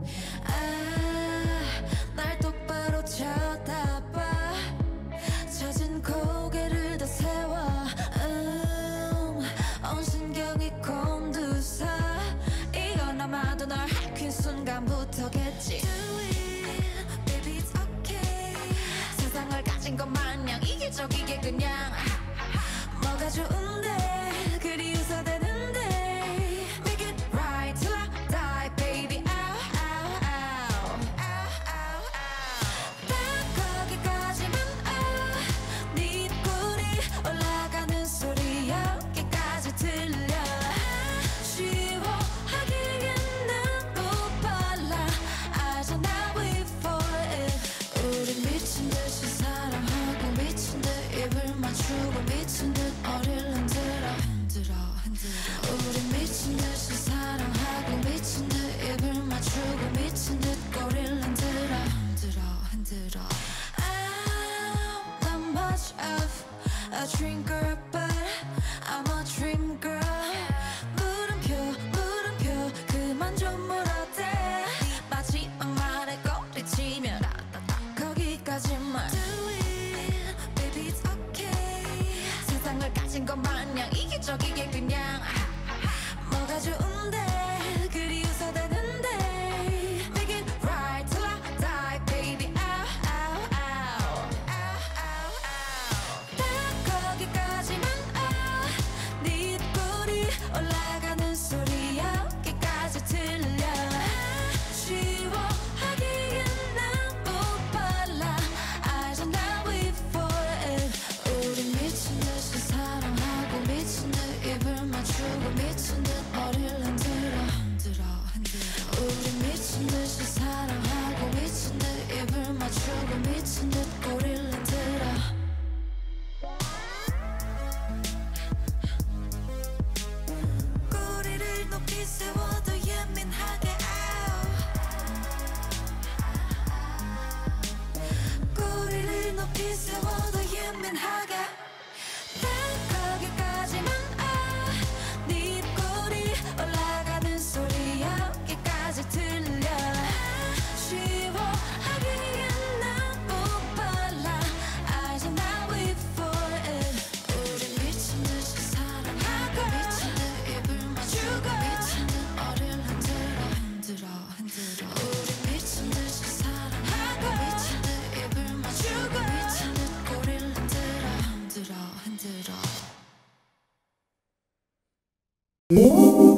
날 똑바로 쳐다봐. 젖은 고개를 더 세워. 온 신경이 곤두서. 이건 아마도 널 그 순간부터겠지. Do it, baby it's okay. 세상을 가진 것 마냥 이기적이게 그냥. 뭐가 좋은데 그리워서 되는데. Make it right till I die baby. 딱 거기까지만. 네 입꼬리 올라가는 소리 여기까지 들려. 쉬워하기엔 너무 빨라. 알잖아 we fall in. 우리 미친 듯이 사랑하고 미친 듯 입을 맞추고 미친 듯 머리를 흔들어. 우리 미친 듯이 사랑하고 미친 듯 입을 맞추고 미친 듯 꼬리를 흔들어. I'm not much of a dream girl but I'm a dream girl. 물음표 그만 좀 물어대. 마지막 말에 꼬리치면 거기까지만. Do it, baby it's okay. 세상을 가진 것 마냥 이기적이게 그냥. 뭐가 좋은데 그리워서 되는데. Make it right till I die baby. 딱 거기까지만. 네 입꼬리 올라가는 소리 여기까지 들려. 쉬워하기엔 너무 빨라. 알잖아 we fall in. 우리 미친 듯이 사랑하고 미친 듯 입을 맞추고 미친 듯 머리를 흔들어. 우리 미친 듯이 사랑하고 미친 듯 입을 맞추고 미친 듯 꼬리를 흔들어. 꼬리를 높이 세워도 예민하게. 꼬리를 높이 세워도 예민하게. 딱 거기까지만. 네 입꼬리 올라가는 소리 여기까지 들려. 쉬워하기엔 너무 빨라. 알잖아 we fall in. 우리 미친 듯이 사랑하고 미친 듯 입을 맞추고 미친 듯 머리를 흔들어. 우리 미친 듯이 사랑하고 미친 듯 입을 맞추고 미친 듯 꼬리를 흔들어.